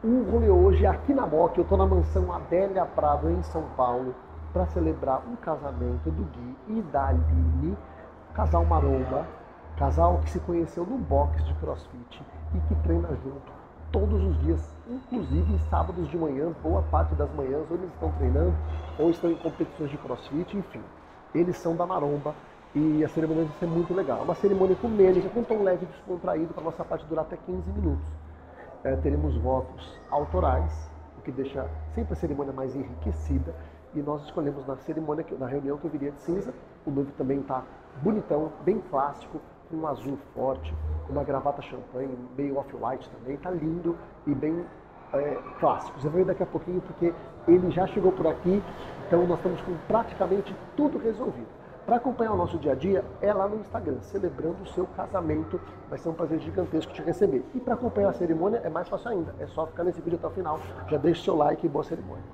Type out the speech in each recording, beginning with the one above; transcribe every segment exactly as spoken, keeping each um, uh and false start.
O rolê hoje é aqui na Moca. Eu estou na mansão Adélia Prado, em São Paulo, para celebrar um casamento do Gui e da Aline, casal maromba, casal que se conheceu no box de CrossFit e que treina junto todos os dias, inclusive sábados de manhã, boa parte das manhãs, ou eles estão treinando, ou estão em competições de CrossFit, enfim. Eles são da maromba e a cerimônia vai ser muito legal. É uma cerimônia ecumênica, com um tom leve e descontraído, para a nossa parte durar até quinze minutos. É, teremos votos autorais, o que deixa sempre a cerimônia mais enriquecida, e nós escolhemos na cerimônia, na reunião que eu viria de cinza. O noivo também está bonitão, bem clássico, com um azul forte, uma gravata champanhe, meio off-white também, tá lindo e bem é, clássico. Você vai ver daqui a pouquinho porque ele já chegou por aqui, então nós estamos com praticamente tudo resolvido. Para acompanhar o nosso dia a dia, é lá no Instagram, celebrando o seu casamento. Vai ser um prazer gigantesco te receber. E para acompanhar a cerimônia é mais fácil ainda, é só ficar nesse vídeo até o final. Já deixa o seu like e boa cerimônia.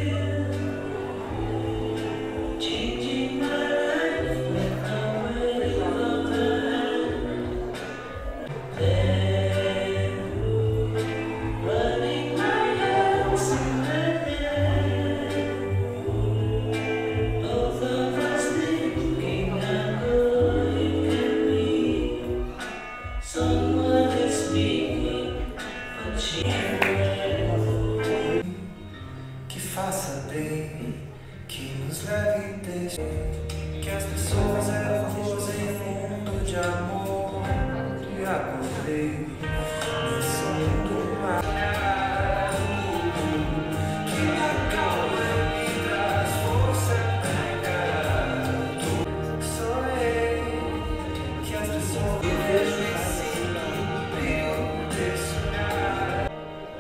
Que faça bem, que nos leve e deixe, que as pessoas evoluem em um mundo de amor. E acordei nesse mundo marcado, que me acalma e me traz força pra encarar tudo. Sonhei que as pessoas vejam esse brilho desse olhar.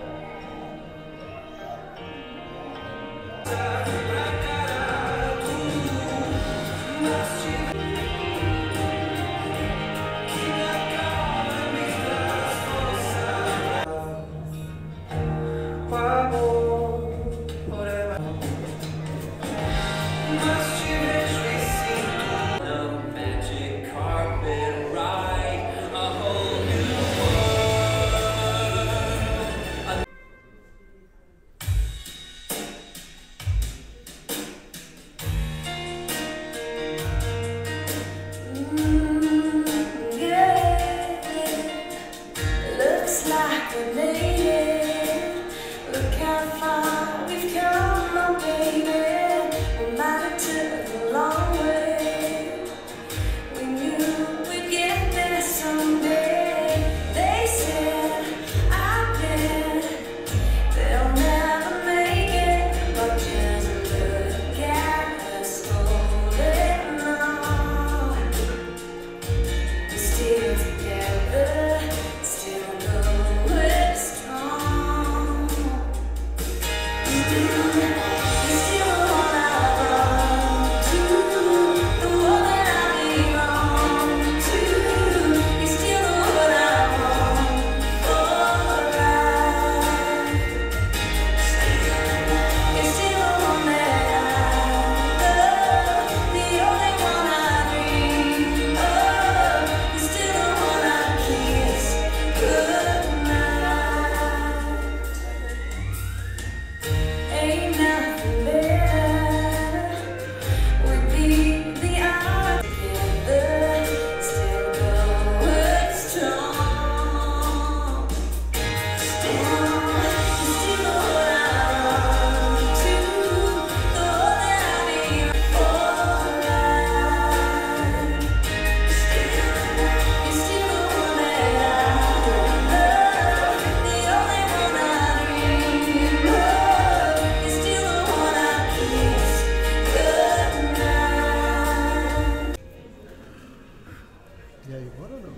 E aí, bora ou não?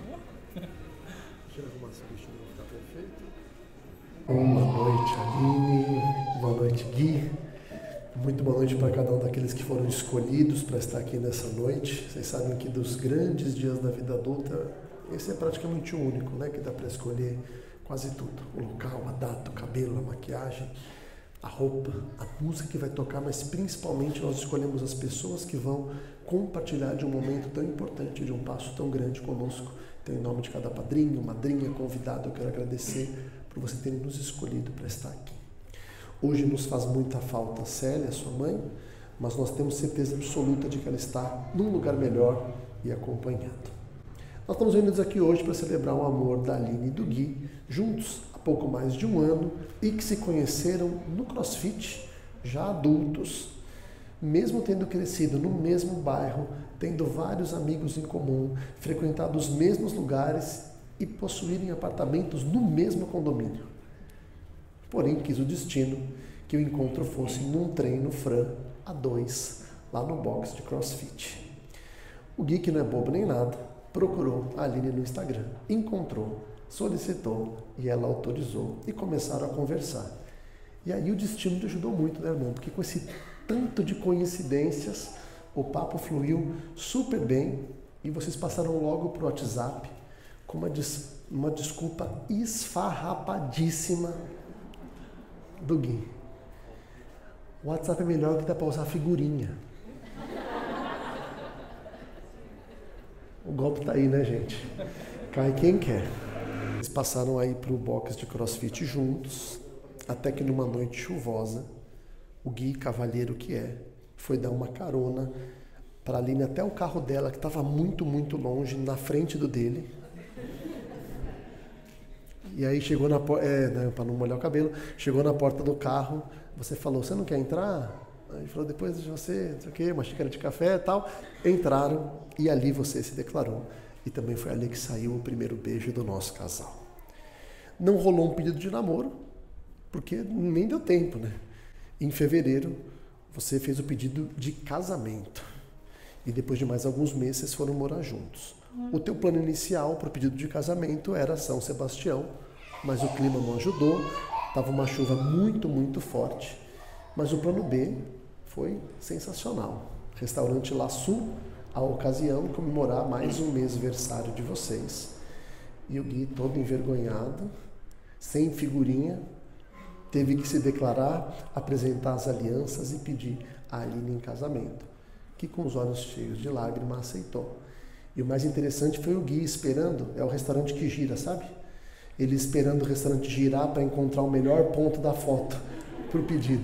Deixa eu arrumar esse bicho não ficar perfeito. Boa noite, Aline. Boa noite, Gui. Muito boa noite para cada um daqueles que foram escolhidos para estar aqui nessa noite. Vocês sabem que dos grandes dias da vida adulta, esse é praticamente o único, né? Que dá para escolher quase tudo. O local, a data, o cabelo, a maquiagem, a roupa, a música que vai tocar, mas principalmente nós escolhemos as pessoas que vão compartilhar de um momento tão importante, de um passo tão grande conosco. Então, em nome de cada padrinho, madrinha, convidado, eu quero agradecer por você terem nos escolhido para estar aqui. Hoje nos faz muita falta Célia, sua mãe, mas nós temos certeza absoluta de que ela está num lugar melhor e acompanhando. Nós estamos reunidos aqui hoje para celebrar o amor da Aline e do Gui, juntos há pouco mais de um ano, e que se conheceram no CrossFit, já adultos, mesmo tendo crescido no mesmo bairro, tendo vários amigos em comum, frequentado os mesmos lugares e possuírem apartamentos no mesmo condomínio. Porém, quis o destino que o encontro fosse num treino Fran a dois, lá no box de CrossFit. O Gui, que não é bobo nem nada, procurou a Aline no Instagram, encontrou, solicitou e ela autorizou e começaram a conversar. E aí o destino te ajudou muito, né, irmão? Porque com esse tanto de coincidências, o papo fluiu super bem e vocês passaram logo para o WhatsApp com uma, des uma desculpa esfarrapadíssima do Gui. O WhatsApp é melhor que dá para usar figurinha. O golpe tá aí, né, gente? Cai quem quer. Eles passaram aí pro box de CrossFit juntos, até que numa noite chuvosa, o Gui, cavalheiro que é, foi dar uma carona para a Aline até o carro dela, que estava muito, muito longe, na frente do dele. E aí chegou na porta, é, né, para não molhar o cabelo, chegou na porta do carro, você falou, você não quer entrar? Aí falou, depois de você, não sei o quê, uma xícara de café e tal. Entraram e ali você se declarou. E também foi ali que saiu o primeiro beijo do nosso casal. Não rolou um pedido de namoro, porque nem deu tempo, né? Em fevereiro, você fez o pedido de casamento. E depois de mais alguns meses, vocês foram morar juntos. O teu plano inicial para o pedido de casamento era São Sebastião, mas o clima não ajudou, estava uma chuva muito, muito forte. Mas o plano B foi sensacional. Restaurante Laçu, a ocasião de comemorar mais um mêsversário de vocês. E o Gui, todo envergonhado, sem figurinha, teve que se declarar, apresentar as alianças e pedir a Aline em casamento, que com os olhos cheios de lágrima aceitou. E o mais interessante foi o Gui esperando, é o restaurante que gira, sabe? Ele esperando o restaurante girar para encontrar o melhor ponto da foto para o pedido.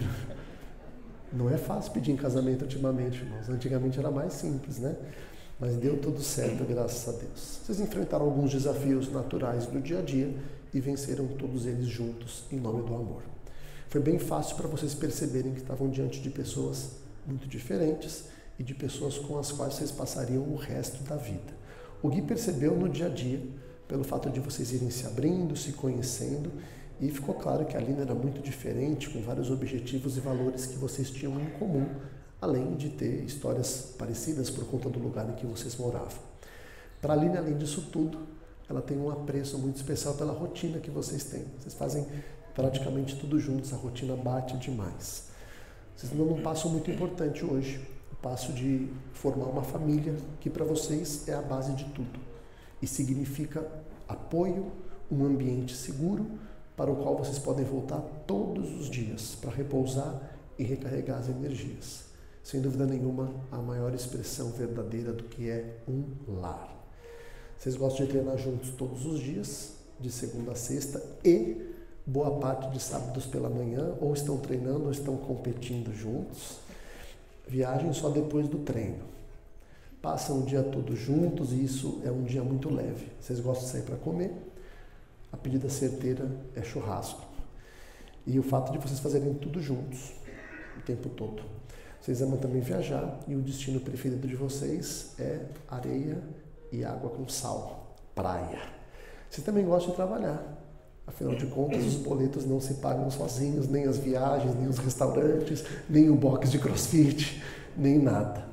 Não é fácil pedir em casamento ultimamente, irmãos. Antigamente era mais simples, né? Mas deu tudo certo, graças a Deus. Vocês enfrentaram alguns desafios naturais do dia a dia e venceram todos eles juntos em nome do amor. Foi bem fácil para vocês perceberem que estavam diante de pessoas muito diferentes e de pessoas com as quais vocês passariam o resto da vida. O Gui percebeu no dia a dia, pelo fato de vocês irem se abrindo, se conhecendo, e ficou claro que a Aline era muito diferente, com vários objetivos e valores que vocês tinham em comum, além de ter histórias parecidas por conta do lugar em que vocês moravam. Para a Aline, além disso tudo, ela tem um apreço muito especial pela rotina que vocês têm. Vocês fazem praticamente tudo juntos, a rotina bate demais. Vocês dão um passo muito importante hoje, o passo de formar uma família, que para vocês é a base de tudo. E significa apoio, um ambiente seguro, para o qual vocês podem voltar todos os dias para repousar e recarregar as energias. Sem dúvida nenhuma, a maior expressão verdadeira do que é um lar. Vocês gostam de treinar juntos todos os dias, de segunda a sexta, e boa parte de sábados pela manhã, ou estão treinando ou estão competindo juntos. Viagem só depois do treino. Passam o dia todo juntos e isso é um dia muito leve. Vocês gostam de sair para comer? A pedida certeira é churrasco. E o fato de vocês fazerem tudo juntos, o tempo todo. Vocês amam também viajar e o destino preferido de vocês é areia e água com sal, praia. Vocês também gostam de trabalhar. Afinal de contas, os boletos não se pagam sozinhos, nem as viagens, nem os restaurantes, nem o box de CrossFit, nem nada.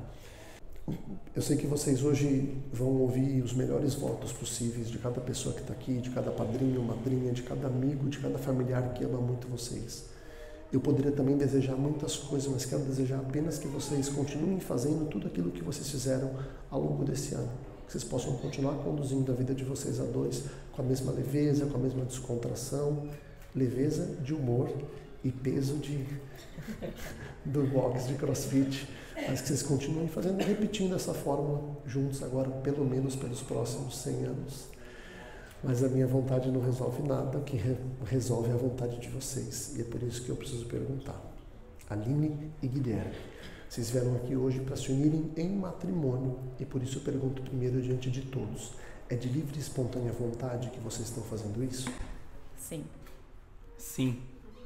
Eu sei que vocês hoje vão ouvir os melhores votos possíveis de cada pessoa que está aqui, de cada padrinho, madrinha, de cada amigo, de cada familiar que ama muito vocês. Eu poderia também desejar muitas coisas, mas quero desejar apenas que vocês continuem fazendo tudo aquilo que vocês fizeram ao longo desse ano. Que vocês possam continuar conduzindo a vida de vocês a dois com a mesma leveza, com a mesma descontração, leveza de humor e peso de, do box de CrossFit. Mas que vocês continuem fazendo, repetindo essa fórmula juntos agora, pelo menos pelos próximos cem anos. Mas a minha vontade não resolve nada, o que re resolve é a vontade de vocês. E é por isso que eu preciso perguntar. Aline e Guilherme, vocês vieram aqui hoje para se unirem em matrimônio, e por isso eu pergunto primeiro diante de todos. É de livre e espontânea vontade que vocês estão fazendo isso? Sim. Sim.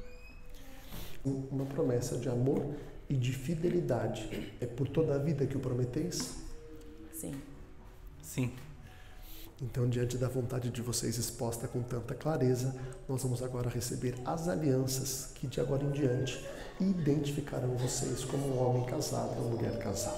Uma promessa de amor e de fidelidade. É por toda a vida que o prometeis? Sim. Sim. Então, diante da vontade de vocês exposta com tanta clareza, nós vamos agora receber as alianças que de agora em diante identificarão vocês como um homem casado ou mulher casada.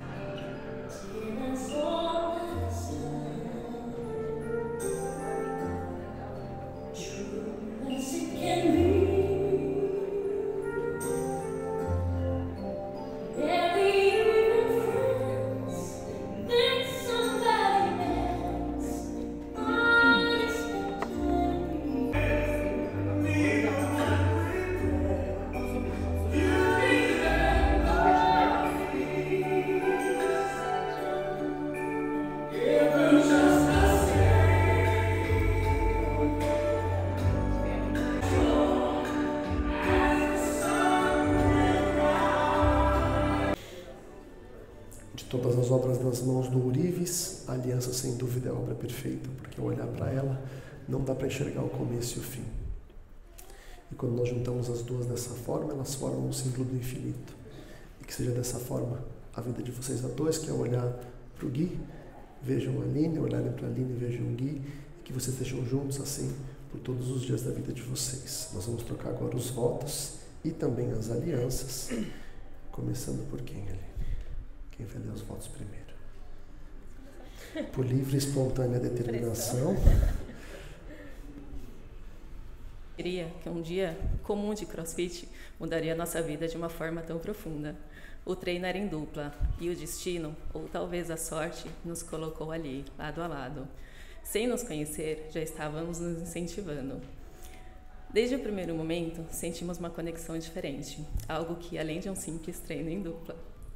Todas as obras das mãos do Ourives, a aliança sem dúvida é a obra perfeita, porque ao olhar para ela não dá para enxergar o começo e o fim. E quando nós juntamos as duas dessa forma, elas formam um símbolo do infinito. E que seja dessa forma a vida de vocês a dois, que ao olhar para o Gui, vejam a Aline, ao olharem para a Aline, vejam o Gui, e que vocês estejam juntos assim por todos os dias da vida de vocês. Nós vamos trocar agora os votos e também as alianças, começando por quem, Aline? Quem vai ler os votos primeiro? Por livre e espontânea determinação. Queria que um dia comum de CrossFit mudaria a nossa vida de uma forma tão profunda. O treino era em dupla e o destino, ou talvez a sorte, nos colocou ali, lado a lado. Sem nos conhecer, já estávamos nos incentivando. Desde o primeiro momento, sentimos uma conexão diferente, algo que, além de um simples treino em dupla.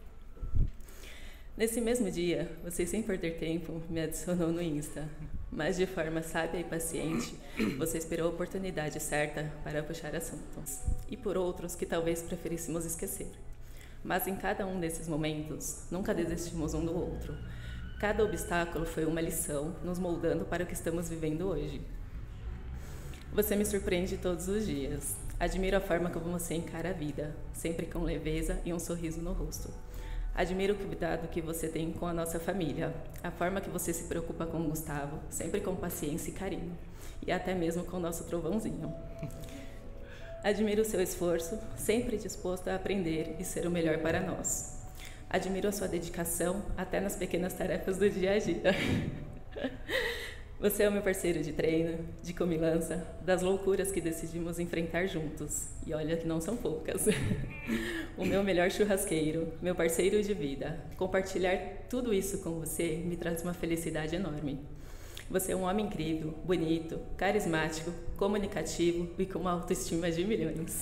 Nesse mesmo dia, você, sem perder tempo, me adicionou no Insta, mas de forma sábia e paciente, você esperou a oportunidade certa para puxar assuntos, e por outros que talvez preferíssemos esquecer. Mas em cada um desses momentos, nunca desistimos um do outro. Cada obstáculo foi uma lição, nos moldando para o que estamos vivendo hoje. Você me surpreende todos os dias. Admiro a forma como você encara a vida, sempre com leveza e um sorriso no rosto. Admiro o cuidado que você tem com a nossa família, a forma que você se preocupa com o Gustavo, sempre com paciência e carinho, e até mesmo com o nosso trovãozinho. Admiro o seu esforço, sempre disposto a aprender e ser o melhor para nós. Admiro a sua dedicação, até nas pequenas tarefas do dia a dia. Você é o meu parceiro de treino, de comilança, das loucuras que decidimos enfrentar juntos. E olha que não são poucas. O meu melhor churrasqueiro, meu parceiro de vida. Compartilhar tudo isso com você me traz uma felicidade enorme. Você é um homem incrível, bonito, carismático, comunicativo e com uma autoestima de milhões.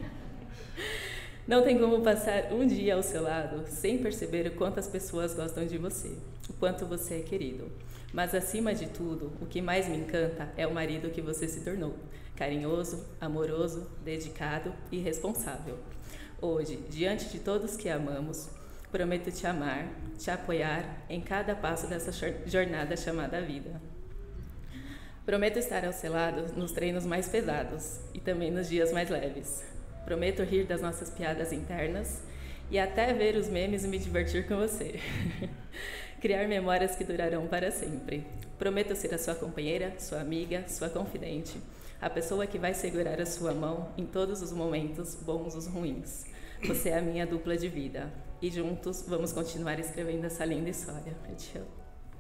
Não tem como passar um dia ao seu lado sem perceber o quanto as pessoas gostam de você, o quanto você é querido. Mas, acima de tudo, o que mais me encanta é o marido que você se tornou. Carinhoso, amoroso, dedicado e responsável. Hoje, diante de todos que amamos, prometo te amar, te apoiar em cada passo dessa jornada chamada vida. Prometo estar ao seu lado nos treinos mais pesados e também nos dias mais leves. Prometo rir das nossas piadas internas e até ver os memes e me divertir com você. Criar memórias que durarão para sempre. Prometo ser a sua companheira, sua amiga, sua confidente, a pessoa que vai segurar a sua mão em todos os momentos, bons ou ruins. Você é a minha dupla de vida e juntos vamos continuar escrevendo essa linda história. Eu te amo.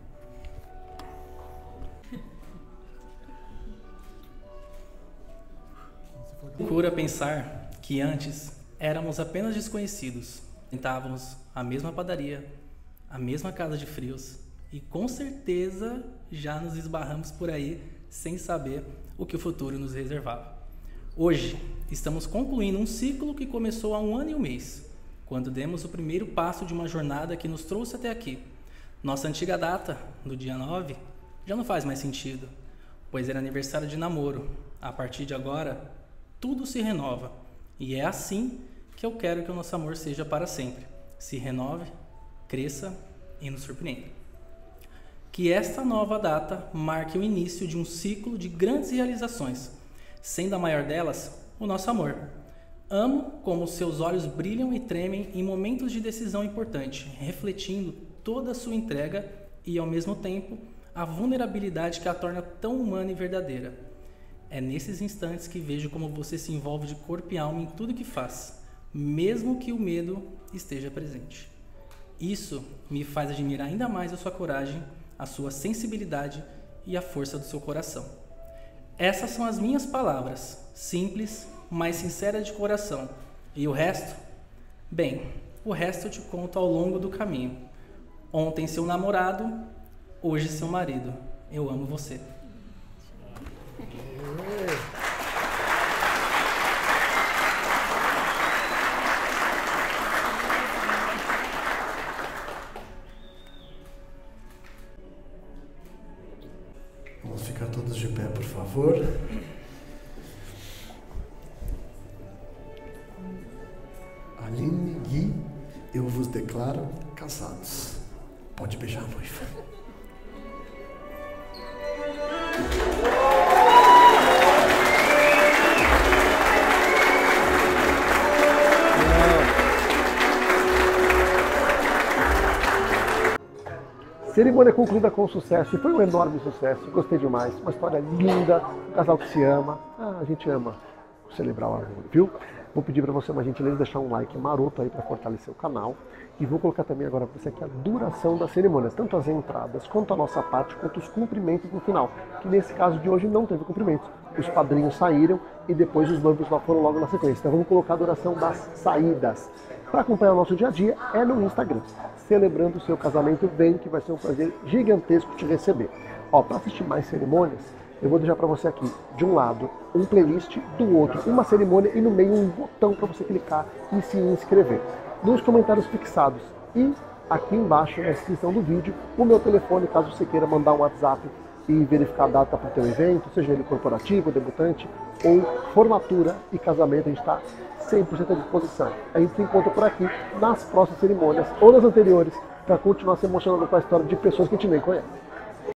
Procura pensar que antes éramos apenas desconhecidos, tentávamos a mesma padaria, a mesma casa de frios e com certeza já nos esbarramos por aí sem saber o que o futuro nos reservava. Hoje estamos concluindo um ciclo que começou há um ano e um mês, quando demos o primeiro passo de uma jornada que nos trouxe até aqui. Nossa antiga data, do dia nove, já não faz mais sentido. pois era aniversário de namoro. A partir de agora, tudo se renova. E é assim que eu quero que o nosso amor seja para sempre. Se renove, cresça e nos surpreenda. Que esta nova data marque o início de um ciclo de grandes realizações, sendo a maior delas o nosso amor. Amo como seus olhos brilham e tremem em momentos de decisão importante, refletindo toda a sua entrega e, ao mesmo tempo, a vulnerabilidade que a torna tão humana e verdadeira. É nesses instantes que vejo como você se envolve de corpo e alma em tudo que faz, mesmo que o medo esteja presente. Isso me faz admirar ainda mais a sua coragem, a sua sensibilidade e a força do seu coração. Essas são as minhas palavras, simples, mas sinceras de coração. E o resto? Bem, o resto eu te conto ao longo do caminho. Ontem seu namorado, hoje seu marido. Eu amo você. Vamos ficar todos de pé, por favor. Aline e Gui, eu vos declaro casados. Pode beijar a noiva. Cerimônia concluída com sucesso, e foi um enorme sucesso, gostei demais, uma história linda, um casal que se ama, ah, a gente ama celebrar o amor, viu? Vou pedir para você uma gentileza deixar um like maroto aí para fortalecer o canal, e vou colocar também agora para você aqui a duração das cerimônias, tanto as entradas, quanto a nossa parte, quanto os cumprimentos no final, que nesse caso de hoje não teve cumprimentos, os padrinhos saíram e depois os noivos lá foram logo na sequência, então vamos colocar a duração das saídas. Para acompanhar o nosso dia a dia é no Instagram. Celebrando o seu casamento, vem que vai ser um prazer gigantesco te receber. Ó, para assistir mais cerimônias, eu vou deixar para você aqui, de um lado, um playlist, do outro, uma cerimônia e no meio um botão para você clicar e se inscrever. Nos comentários fixados e aqui embaixo na descrição do vídeo, o meu telefone, caso você queira mandar um WhatsApp e verificar a data para o teu evento, seja ele corporativo, debutante ou formatura e casamento, a gente está cem por cento à disposição. A gente se encontra por aqui nas próximas cerimônias ou nas anteriores para continuar se emocionando com a história de pessoas que a gente nem conhece.